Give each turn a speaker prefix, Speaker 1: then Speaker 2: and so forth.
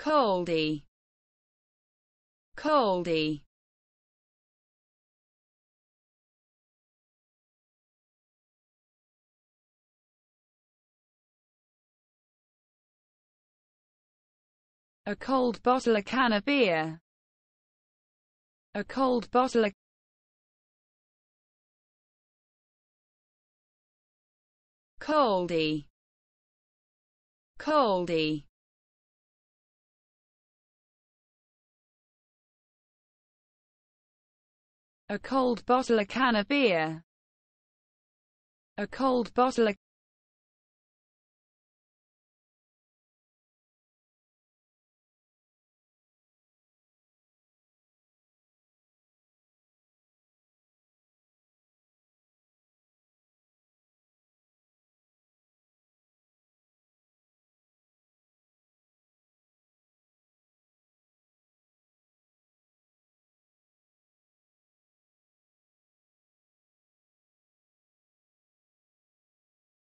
Speaker 1: coldy, coldy. A cold bottle, a can of beer. A cold bottle, a coldy, coldy. A cold bottle, a can of beer. A cold bottle, a